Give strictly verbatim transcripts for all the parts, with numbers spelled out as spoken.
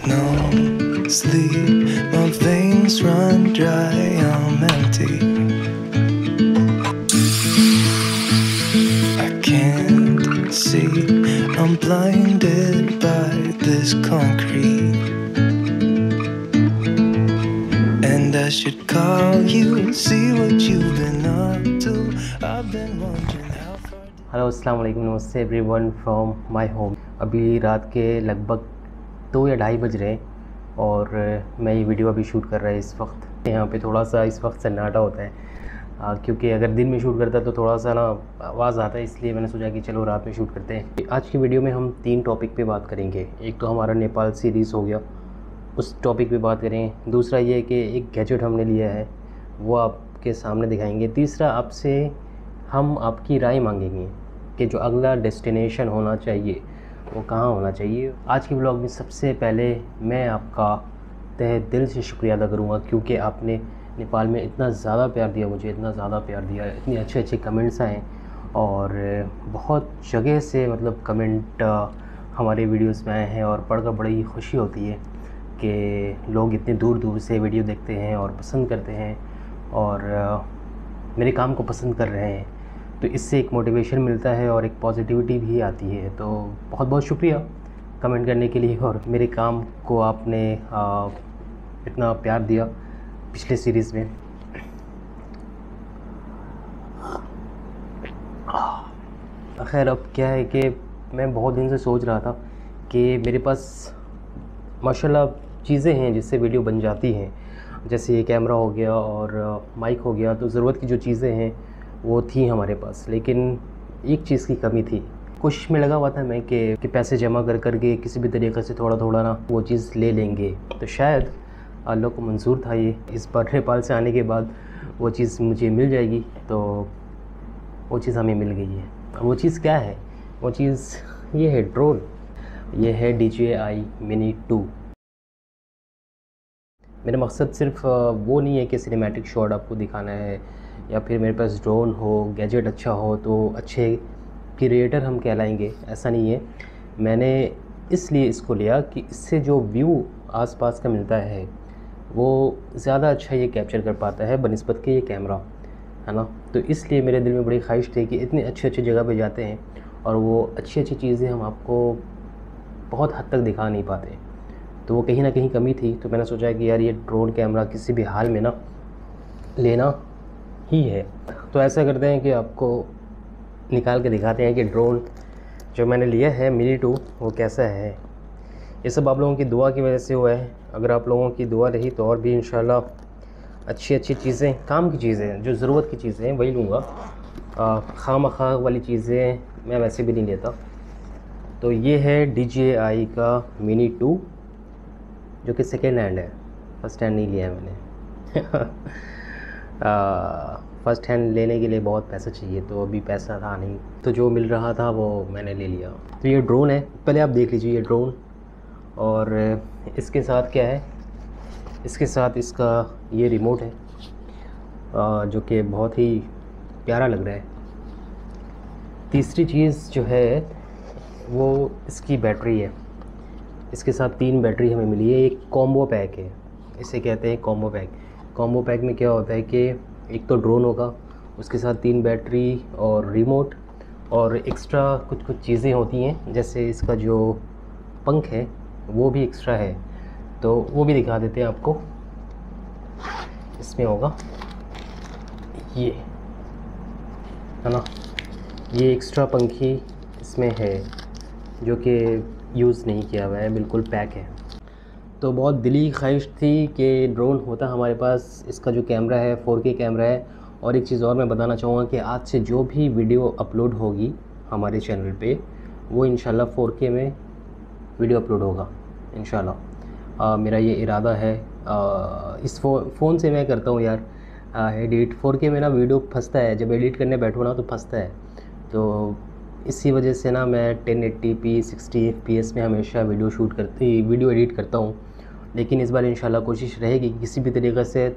no sleep, my veins run dry, I'm empty. I can't see, I'm blinded by this concrete. And I should call you, see what you've been up to. I've been wondering how far. Hello अस्सलाम वालेकुम, नमस्ते everyone from my home. अभी रात के लगभग दो या ढाई बज रहे हैं और मैं ये वीडियो अभी शूट कर रहा है इस वक्त। यहाँ पे थोड़ा सा इस वक्त सन्नाटा होता है आ, क्योंकि अगर दिन में शूट करता तो थोड़ा सा ना आवाज़ आता है, इसलिए मैंने सोचा कि चलो रात में शूट करते हैं। आज की वीडियो में हम तीन टॉपिक पे बात करेंगे। एक तो हमारा नेपाल सीरीज़ हो गया, उस टॉपिक पे बात करें। दूसरा ये कि एक गैजेट हमने लिया है, वो आपके सामने दिखाएंगे। तीसरा आपसे हम आपकी राय मांगेंगे कि जो अगला डेस्टिनेशन होना चाहिए वो कहाँ होना चाहिए। आज के ब्लॉग में सबसे पहले मैं आपका तहे दिल से शुक्रिया अदा करूँगा, क्योंकि आपने नेपाल में इतना ज़्यादा प्यार दिया मुझे, इतना ज़्यादा प्यार दिया, इतने अच्छे अच्छे कमेंट्स आए और बहुत जगह से मतलब कमेंट हमारे वीडियोस में आए हैं और पढ़कर बड़ी खुशी होती है कि लोग इतने दूर दूर से वीडियो देखते हैं और पसंद करते हैं और मेरे काम को पसंद कर रहे हैं। तो इससे एक मोटिवेशन मिलता है और एक पॉजिटिविटी भी आती है। तो बहुत बहुत शुक्रिया कमेंट करने के लिए, और मेरे काम को आपने आ, इतना प्यार दिया पिछले सीरीज़ में। खैर अब क्या है कि मैं बहुत दिन से सोच रहा था कि मेरे पास माशाल्लाह चीज़ें हैं जिससे वीडियो बन जाती हैं, जैसे ये कैमरा हो गया और माइक हो गया। तो ज़रूरत की जो चीज़ें हैं वो थी हमारे पास, लेकिन एक चीज़ की कमी थी। कोशिश में लगा हुआ था मैं कि, कि पैसे जमा कर कर के किसी भी तरीक़े से थोड़ा थोड़ा ना वो चीज़ ले लेंगे। तो शायद अल्लाह को मंजूर था ये, इस बार नेपाल से आने के बाद वो चीज़ मुझे मिल जाएगी। तो वो चीज़ हमें मिल गई है। वो चीज़ क्या है? वो चीज़ ये है ड्रोन। ये है D J I mini two. मेरा मकसद सिर्फ वो नहीं है कि सिनेमैटिक शॉट आपको दिखाना है या फिर मेरे पास ड्रोन हो, गैजेट अच्छा हो तो अच्छे क्रिएटर हम कहलाएंगे, ऐसा नहीं है। मैंने इसलिए इसको लिया कि इससे जो व्यू आसपास का मिलता है वो ज़्यादा अच्छा ये कैप्चर कर पाता है बनिस्बत के ये कैमरा, है ना। तो इसलिए मेरे दिल में बड़ी ख्वाहिश थी कि इतने अच्छे अच्छे जगह पे जाते हैं और वो अच्छी अच्छी चीज़ें हम आपको बहुत हद तक दिखा नहीं पाते, तो वो कहीं ना कहीं कमी थी। तो मैंने सोचा कि यार ये ड्रोन कैमरा किसी भी हाल में ना लेना ही है। तो ऐसा करते हैं कि आपको निकाल के दिखाते हैं कि ड्रोन जो मैंने लिया है मिनी टू वो कैसा है। ये सब आप लोगों की दुआ की वजह से हुआ है। अगर आप लोगों की दुआ रही तो और भी इंशाल्लाह अच्छी अच्छी चीज़ें, काम की चीज़ें, जो ज़रूरत की चीज़ें हैं वही लूँगा। खामखा वाली चीज़ें मैं वैसे भी नहीं लेता। तो ये है डी जे आई का मिनी टू, जो कि सेकेंड हैंड है, फर्स्ट हैंड नहीं लिया है मैंने। फ़र्स्ट हैंड लेने के लिए बहुत पैसा चाहिए, तो अभी पैसा था नहीं, तो जो मिल रहा था वो मैंने ले लिया। तो ये ड्रोन है, पहले आप देख लीजिए ये ड्रोन। और इसके साथ क्या है, इसके साथ इसका ये रिमोट है जो कि बहुत ही प्यारा लग रहा है। तीसरी चीज़ जो है वो इसकी बैटरी है। इसके साथ तीन बैटरी हमें मिली है। एक कॉम्बो पैक है, इसे कहते हैं कॉम्बो पैक। कॉम्बो पैक में क्या होता है कि एक तो ड्रोन होगा, उसके साथ तीन बैटरी और रिमोट और एक्स्ट्रा कुछ कुछ चीज़ें होती हैं, जैसे इसका जो पंख है वो भी एक्स्ट्रा है। तो वो भी दिखा देते हैं आपको। इसमें होगा ये, है ना, ये एक्स्ट्रा पंखी इसमें है जो कि यूज़ नहीं किया हुआ है, बिल्कुल पैक है। तो बहुत दिली ख्वाहिश थी कि ड्रोन होता हमारे पास। इसका जो कैमरा है फोर के कैमरा है। और एक चीज़ और मैं बताना चाहूँगा कि आज से जो भी वीडियो अपलोड होगी हमारे चैनल पे वो इंशाल्लाह फोर के में वीडियो अपलोड होगा इंशाल्लाह। मेरा ये इरादा है। आ, इस फो, फ़ोन से मैं करता हूँ यार एडिट। फोर के में ना वीडियो फंसता है, जब एडिट करने बैठो ना तो फंसता है। तो इसी वजह से ना मैं ten eighty P sixty F P S में हमेशा वीडियो शूट करती वीडियो एडिट करता हूँ। लेकिन इस बार इंशाल्लाह कोशिश रहेगी कि किसी भी तरीक़े से,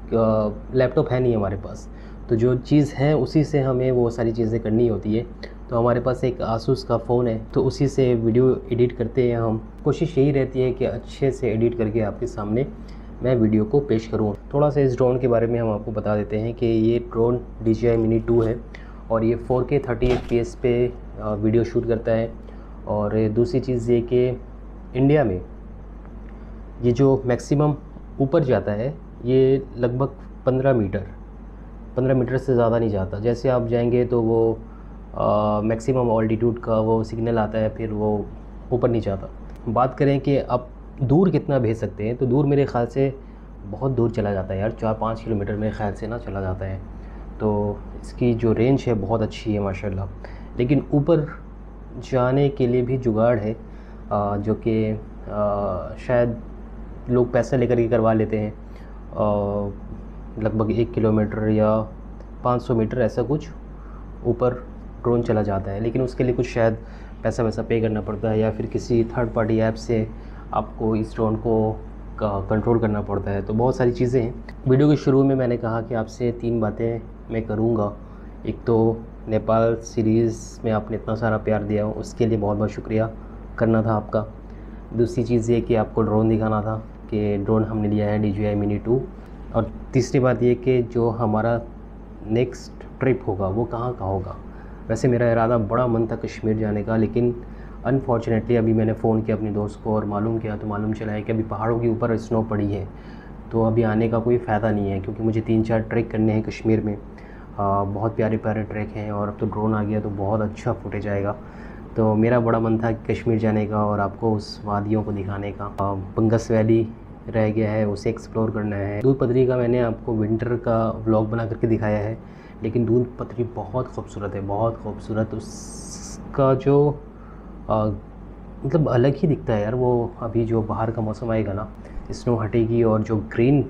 लैपटॉप है नहीं हमारे पास, तो जो चीज़ है उसी से हमें वो सारी चीज़ें करनी होती है। तो हमारे पास एक आसूस का फ़ोन है, तो उसी से वीडियो एडिट करते हैं हम। कोशिश यही रहती है कि अच्छे से एडिट करके आपके सामने मैं वीडियो को पेश करूँ। थोड़ा सा इस ड्रोन के बारे में हम आपको बता देते हैं कि ये drone D J I mini two है और ये four K thirty eight P S पे वीडियो शूट करता है। और दूसरी चीज़ ये कि इंडिया में ये जो मैक्सिमम ऊपर जाता है ये लगभग पंद्रह मीटर पंद्रह मीटर से ज़्यादा नहीं जाता। जैसे आप जाएंगे तो वो मैक्सिमम ऑल्टीट्यूड का वो सिग्नल आता है, फिर वो ऊपर नहीं जाता। बात करें कि आप दूर कितना भेज सकते हैं, तो दूर मेरे ख़्याल से बहुत दूर चला जाता है यार, चार पाँच किलोमीटर मेरे ख़्याल से ना चला जाता है। तो इसकी जो रेंज है बहुत अच्छी है माशाल्लाह। लेकिन ऊपर जाने के लिए भी जुगाड़ है आ, जो कि शायद लोग पैसा लेकर के करवा लेते हैं। लगभग एक किलोमीटर या पाँच सौ मीटर ऐसा कुछ ऊपर ड्रोन चला जाता है, लेकिन उसके लिए कुछ शायद पैसा वैसा पे करना पड़ता है या फिर किसी थर्ड पार्टी ऐप से आपको इस ड्रोन को कंट्रोल करना पड़ता है। तो बहुत सारी चीज़ें हैं। वीडियो के शुरू में मैंने कहा कि आपसे तीन बातें मैं करूँगा। एक तो नेपाल सीरीज़ में आपने इतना सारा प्यार दिया, उसके लिए बहुत बहुत शुक्रिया करना था आपका। दूसरी चीज़ ये कि आपको ड्रोन दिखाना था कि ड्रोन हमने लिया है D J I mini two. और तीसरी बात ये कि जो हमारा नेक्स्ट ट्रिप होगा वो कहाँ का होगा। वैसे मेरा इरादा बड़ा मन था कश्मीर जाने का, लेकिन अनफॉर्चुनेटली अभी मैंने फ़ोन किया अपने दोस्त को और मालूम किया तो मालूम चला है कि अभी पहाड़ों के ऊपर स्नो पड़ी है, तो अभी आने का कोई फ़ायदा नहीं है, क्योंकि मुझे तीन चार ट्रैक करने हैं कश्मीर में। आ, बहुत प्यारे प्यारे ट्रैक हैं और अब तो ड्रोन आ गया तो बहुत अच्छा फुटेज आएगा। तो मेरा बड़ा मन था कश्मीर जाने का और आपको उस वादियों को दिखाने का। बंगस वैली रह गया है, उसे एक्सप्लोर करना है। दूध पथरी का मैंने आपको विंटर का व्लॉग बना करके दिखाया है, लेकिन दूध पथरी बहुत खूबसूरत है, बहुत खूबसूरत। उसका जो आ, मतलब अलग ही दिखता है यार वो। अभी जो बाहर का मौसम आएगा ना, स्नो हटेगी और जो ग्रीन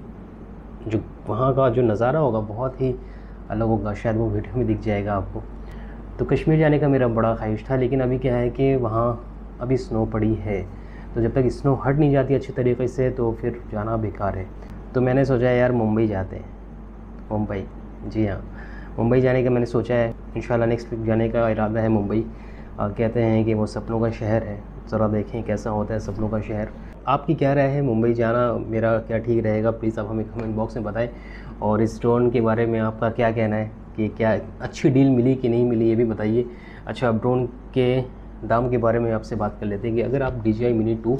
जो वहाँ का जो नज़ारा होगा बहुत ही अलग होगा। शायद वो वीडियो में दिख जाएगा आपको। तो कश्मीर जाने का मेरा बड़ा ख्वाहिश था, लेकिन अभी क्या है कि वहाँ अभी स्नो पड़ी है, तो जब तक स्नो हट नहीं जाती अच्छी तरीके से तो फिर जाना बेकार है। तो मैंने सोचा है यार मुंबई जाते हैं। मुंबई, जी हाँ, मुंबई जाने का मैंने सोचा है। इंशाल्लाह नेक्स्ट वीक जाने का इरादा है मुंबई। आ, कहते हैं कि वो सपनों का शहर है, ज़रा देखें कैसा होता है सपनों का शहर। आपकी क्या राय है, मुंबई जाना मेरा क्या ठीक रहेगा? प्लीज़ आप हमें कमेंट बॉक्स में बताएं। और इस ड्रोन के बारे में आपका क्या कहना है कि क्या अच्छी डील मिली कि नहीं मिली, ये भी बताइए। अच्छा, अब ड्रोन के दाम के बारे में आपसे बात कर लेते हैं कि अगर आप D J I mini two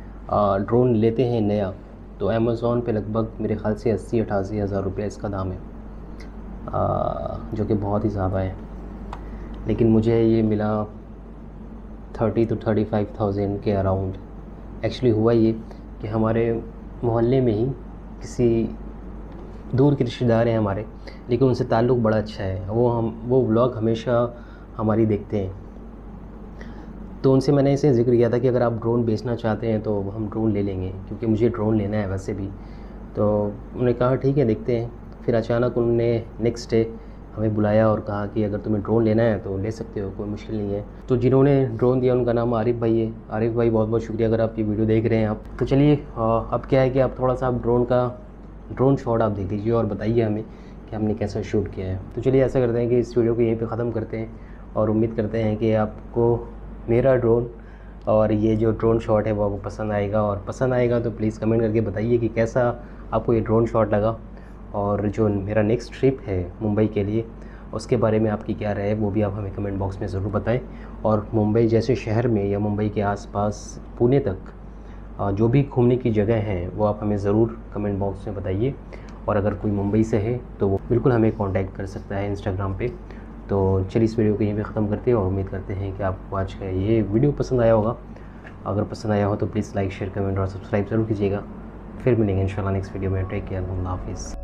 drone लेते हैं नया, तो अमेज़ॉन पे लगभग मेरे ख़्याल से अस्सी अठासी हज़ार रुपये इसका दाम है, आ, जो कि बहुत ही ज़्यादा है। लेकिन मुझे ये मिला thirty two thirty five thousand के अराउंड। एक्चुअली हुआ ये कि हमारे मोहल्ले में ही किसी दूर के रिश्तेदार हैं हमारे, लेकिन उनसे ताल्लुक़ बड़ा अच्छा है। वो हम वो व्लॉग हमेशा हमारी देखते हैं, तो उनसे मैंने इसे ज़िक्र किया था कि अगर आप ड्रोन बेचना चाहते हैं तो हम ड्रोन ले लेंगे, क्योंकि मुझे ड्रोन लेना है वैसे भी। तो उन्होंने कहा ठीक है देखते हैं। फिर अचानक उन्होंने नेक्स्ट डे हमें बुलाया और कहा कि अगर तुम्हें ड्रोन लेना है तो ले सकते हो, कोई मुश्किल नहीं है। तो जिन्होंने ड्रोन दिया उनका नाम आरिफ भाई है। आरिफ भाई बहुत बहुत शुक्रिया अगर आप ये वीडियो देख रहे हैं आप। तो चलिए अब क्या है कि आप थोड़ा सा आप ड्रोन का ड्रोन शॉट आप देख लीजिए और बताइए हमें कि हमने कैसा शूट किया है। तो चलिए ऐसा करते हैं कि इस वीडियो को यहीं पे ख़त्म करते हैं और उम्मीद करते हैं कि आपको मेरा ड्रोन और ये जो ड्रोन शॉट है वो आपको पसंद आएगा। और पसंद आएगा तो प्लीज़ कमेंट करके बताइए कि कैसा आपको ये ड्रोन शॉट लगा। और जो मेरा नेक्स्ट ट्रिप है मुंबई के लिए, उसके बारे में आपकी क्या राय है वो भी आप हमें कमेंट बॉक्स में ज़रूर बताएं। और मुंबई जैसे शहर में या मुंबई के आसपास पुणे तक जो भी घूमने की जगह हैं वो आप हमें ज़रूर कमेंट बॉक्स में बताइए। और अगर कोई मुंबई से है तो वो बिल्कुल हमें कांटेक्ट कर सकता है इंस्टाग्राम पे। तो चलिए इस वीडियो को यहीं पे ख़त्म करते हैं और उम्मीद करते हैं कि आपको आज का ये वीडियो पसंद आया होगा। अगर पसंद आया हो तो प्लीज़ लाइक शेयर कमेंट और सब्सक्राइब ज़रूर कीजिएगा। फिर मिलेंगे इंशाल्लाह नेक्स्ट वीडियो में। टेक केयर, अल्लाह हाफिज़।